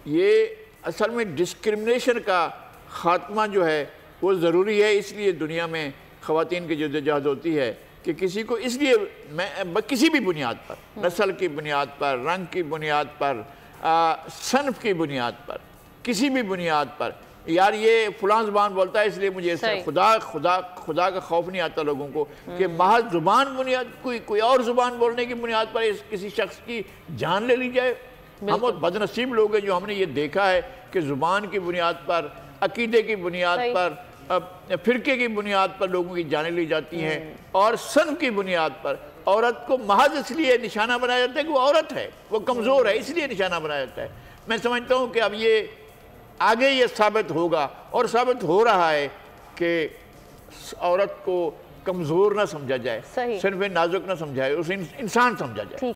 ये असल में डिस्क्रिमिनेशन का ख़ात्मा जो है वो ज़रूरी है। इसलिए दुनिया में ख़वातीन की जद्दोजहद होती है कि किसी को, इसलिए मैं किसी भी बुनियाद पर, नस्ल की बुनियाद पर, रंग की बुनियाद पर, सनफ की बुनियाद पर, किसी भी बुनियाद पर, यार ये फलां ज़ुबान बोलता है इसलिए मुझे खुदा का खौफ नहीं आता लोगों को कि महज ज़ुबान बुनियाद कोई और ज़ुबान बोलने की बुनियाद पर किसी शख्स की जान ले ली जाए। हम बहुत बदनसीब लोग हैं जो हमने ये देखा है कि ज़ुबान की बुनियाद पर, अकीदे की बुनियाद पर, फ़िरके की बुनियाद पर लोगों की जानें ली जाती हैं, और सन की बुनियाद पर औरत को महज इसलिए निशाना बनाया जाता है कि वो औरत है, वो कमज़ोर है, इसलिए निशाना बनाया जाता है। मैं समझता हूँ कि अब ये आगे ये साबित होगा और साबित हो रहा है कि औरत को कमज़ोर ना समझा जाए, सिर्फ नाजुक ना समझा जाए, उसे इंसान समझा जाए।